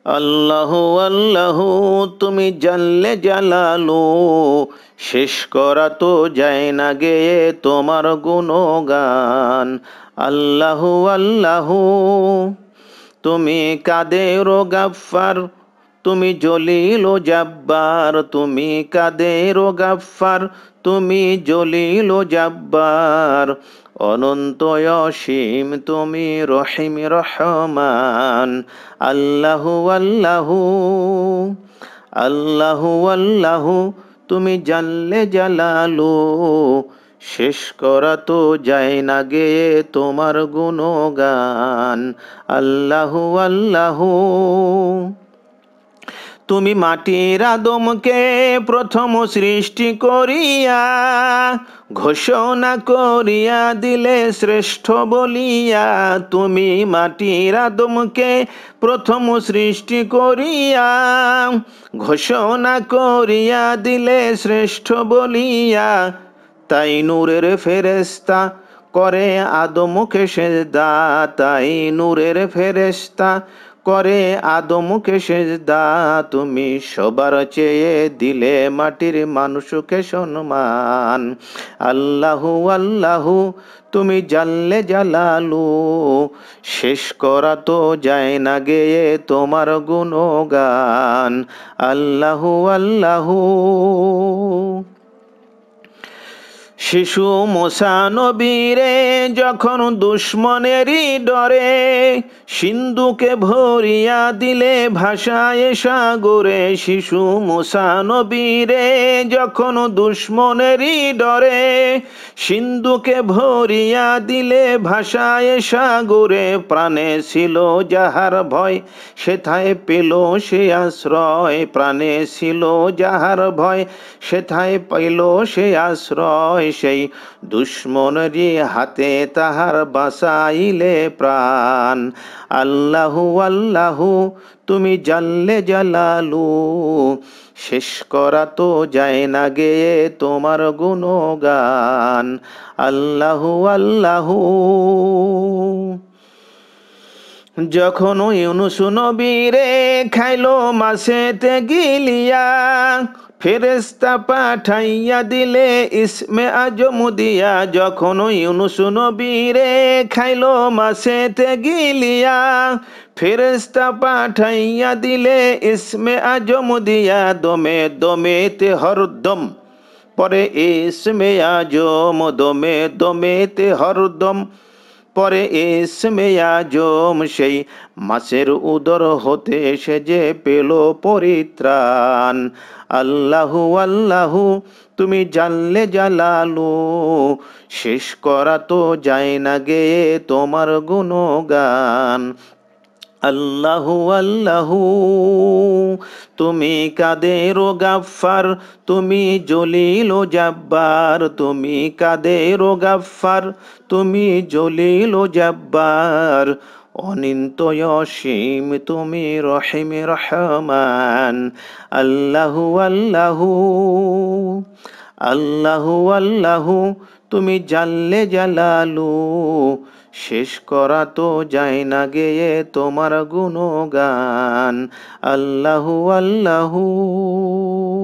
আল্লাহু আল্লাহু তুমি জাল্লে জালালু, শেষ করা তো যায় না গেয়ে তোমার গুণগান। আল্লাহু আল্লাহু তুমি কাদের ও গাফফার, তুমি জলিল ও জাব্বার। তুমি কাদের ও গাফফার, তুমি জলিল ও জাব্বার। অনন্ত অসীম তুমি রহিম রহমান। আল্লাহু আল্লাহু আল্লাহু আল্লাহু তুমি জাল্লে জালালু, শেষ করা তো যায় না গেয়ে তোমার গুণগান। আল্লাহু আল্লাহু তুমি মাটির আদমকে প্রথম সৃষ্টি করিয়া, ঘোষণা করিয়া দিলে শ্রেষ্ঠ বলিয়া। তুমি মাটির আদমকে প্রথম সৃষ্টি করিয়া, ঘোষণা করিয়া দিলে শ্রেষ্ঠ বলিয়া। তাই নূরের ফেরেশতা করে আদমকে সেজদা, তাই নূরের ফেরেশতা করে আদমকে সেজদা। তুমি সবার চেয়ে দিলে মাটির মানুষকে সম্মান। আল্লাহু আল্লাহু তুমি জাল্লে জালালু, শেষ করা তো যায় না গেয়ে তোমার গুণগান। আল্লাহু আল্লাহু শিশু মুসা নবীরে যখন দুশ্মনেরই ডরে, সিন্ধুকে ভরিয়া দিলে ভাষায় সাগরে। শিশু মুসা নবীরে যখন দুশ্মনেরই ডরে, সিন্ধুকে ভরিয়া দিলে ভাষায় সাগরে। প্রাণে ছিল যাহার ভয়, সেথায় পেল সে আশ্রয়। প্রাণে ছিল যাহার ভয়, সেথায় পাইল সে আশ্রয়। সেই দুশ্মনেরই হাতে তাহার বাঁচাইলে প্রাণ। আল্লাহু আল্লাহু তুমি জাল্লে জালালু, শেষ করা তো যায় না গেয়ে তোমার গুণগান। আল্লাহু আল্লাহু যখন ইউনুস নবীরে খাইলো মাছেতে গিলিয়া, ফেরেশতা পাঠাইয়া দিলে ইসমে আজম দিয়া। যখন ইউনুস নবীরে খাইলো মাছেতে গিলিয়া, ফেরেশতা পাঠাইয়া দিলে ইসমে আজম দিয়া। দমে দমেতে হরদম পরে ইসমে আজম, দমে দমেতে হরদম পরে ইসমে আজম। সেই মাছের উদর হতে সে যে পেল পরিত্রাণ। আল্লাহু আল্লাহু তুমি জাল্লে জালালু, শেষ করা তো যায় না গেয়ে তোমার গুণগান। আল্লাহু আল্লাহু তুমি কাদের ও গাফফার, তুমি জলিল ও জাব্বার। তুমি কাদের ও গাফফার, তুমি জলিল ও জাব্বার। অনিন্ত অসীম তুমি রহিম রহমান। আল্লাহু আল্লাহু আল্লাহু আল্লাহু তুমি জাল্লে জালালু, শেষ করা তো যায় না গেয়ে তোমার গুণগান। আল্লাহু আল্লাহু